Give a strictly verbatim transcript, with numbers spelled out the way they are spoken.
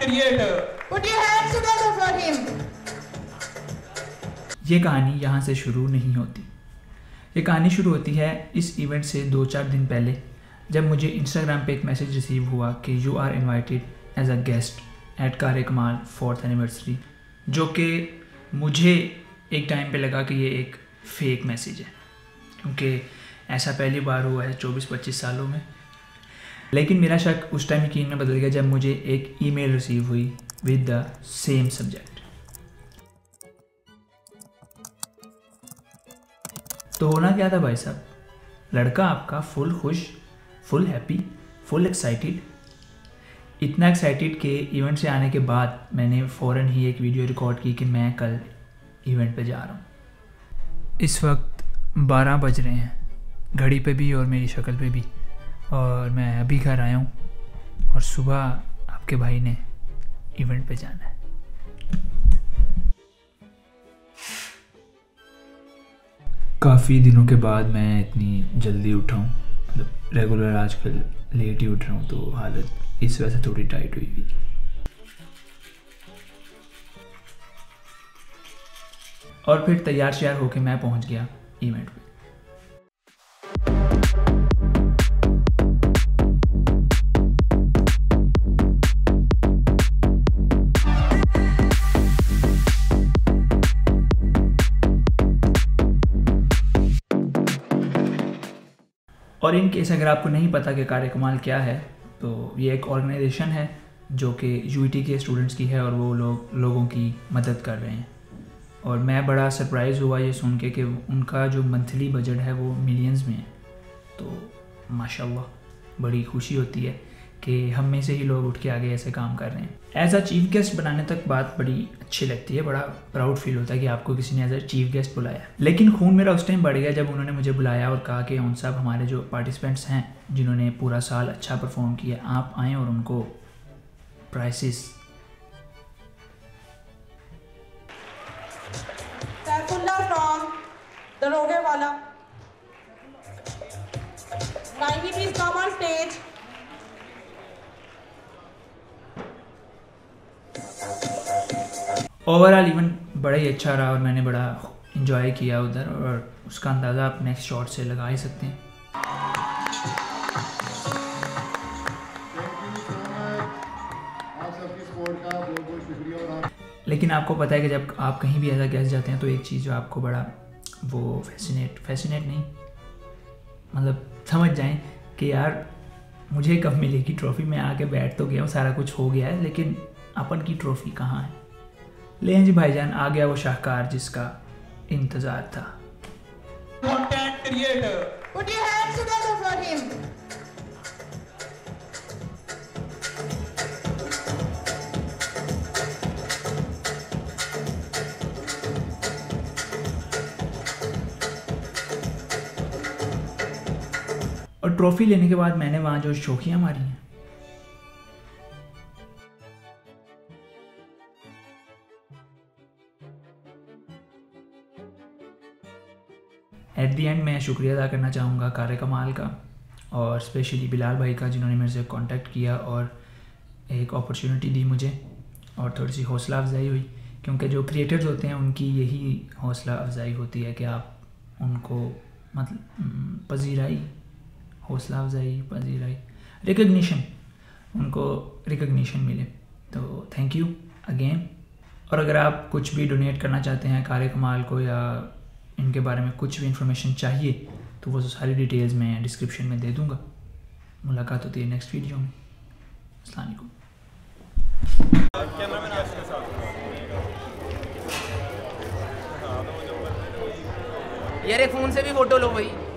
creator. Put your hands together for him. ये कहानी यहाँ से शुरू नहीं होती। ये कहानी शुरू होती है इस इवेंट से दो चार दिन पहले, जब मुझे इंस्टाग्राम पे एक मैसेज रिसीव हुआ कि you are invited as a guest at कार कमाल फोर्थ एनिवर्सरी, जो कि मुझे एक टाइम पे लगा कि ये एक फेक मैसेज है, क्योंकि ऐसा पहली बार हुआ है चौबीस पच्चीस सालों में। लेकिन मेरा शक उस टाइम यकीन में बदल गया जब मुझे एक ईमेल रिसीव हुई विद द सेम सब्जेक्ट। तो होना क्या था भाई साहब, लड़का आपका फुल खुश, फुल हैप्पी, फुल एक्साइटेड, इतना एक्साइटेड कि इवेंट से आने के बाद मैंने फ़ौरन ही एक वीडियो रिकॉर्ड की कि मैं कल इवेंट पे जा रहा हूँ। इस वक्त बारह बज रहे हैं घड़ी पे भी और मेरी शक्ल पे भी, और मैं अभी घर आया हूँ और सुबह आपके भाई ने इवेंट पे जाना है। काफ़ी दिनों के बाद मैं इतनी जल्दी उठा हूँ, मतलब रेगुलर आजकल लेट ही उठ रहा हूँ, तो हालत इस वजह से थोड़ी टाइट हुई हुई। और फिर तैयार श्यार होके मैं पहुँच गया इवेंट पे। और इन केस अगर आपको नहीं पता कि कार कमाल क्या है, तो ये एक ऑर्गेनाइजेशन है जो कि यूईटी के स्टूडेंट्स की है और वो लोग लोगों की मदद कर रहे हैं। और मैं बड़ा सरप्राइज़ हुआ ये सुन के कि उनका जो मंथली बजट है वो मिलियंस में है। तो माशाल्लाह बड़ी खुशी होती है कि हम में से ही लोग उठ के आगे ऐसे काम कर रहे हैं। एज अ चीफ गेस्ट बनाने तक बात बड़ी अच्छी लगती है, बड़ा प्राउड फील होता है कि आपको किसी ने एज अ चीफ गेस्ट बुलाया। लेकिन खून मेरा उस टाइम बढ़ गया जब उन्होंने मुझे बुलाया और कहा कि उन साहब हमारे जो पार्टिसिपेंट्स हैं जिन्होंने पूरा साल अच्छा परफॉर्म किया, आप आएँ और उनको प्राइसेस वाला kindly please come on stage. Overall event बड़ा ही अच्छा रहा और मैंने बड़ा इन्जॉय किया उधर, और उसका अंदाज़ा आप नेक्स्ट शॉट से लगा ही सकते हैं। लेकिन आपको पता है कि जब आप कहीं भी ऐसा गेस्ट जाते हैं तो एक चीज़ जो आपको बड़ा वो फैसिनेट फैसिनेट नहीं मतलब समझ जाएं कि यार मुझे कब मिलेगी ट्रॉफ़ी। मैं आके बैठ तो गया हूँ, सारा कुछ हो गया है, लेकिन अपन की ट्रॉफ़ी कहाँ है। ले जी भाईजान, आ गया वो शाहकार जिसका इंतज़ार था। Content creator. Put your hands together for him. और ट्रॉफ़ी लेने के बाद मैंने वहाँ जो शौकियाँ मारी हैं, एट दी एंड मैं शुक्रिया अदा करना चाहूँगा कार कमाल का और स्पेशली बिलाल भाई का, जिन्होंने मेरे से कांटेक्ट किया और एक अपॉर्चुनिटी दी मुझे और थोड़ी सी हौसला अफजाई हुई, क्योंकि जो क्रिएटर्स होते हैं उनकी यही हौसला अफजाई होती है कि आप उनको मतलब पजीराई, हौसला अफजाई, पजीराई, रिकग्निशन, उनको रिकग्निशन मिले। तो थैंक यू अगेन। और अगर आप कुछ भी डोनेट करना चाहते हैं कार कमाल को या इनके बारे में कुछ भी इंफॉर्मेशन चाहिए तो वो सारी डिटेल्स मैं डिस्क्रिप्शन में दे दूंगा। मुलाकात होती है नेक्स्ट वीडियो में। अस्सलाम वालेकुम। यार एक फ़ोन से भी फ़ोटो लो भाई।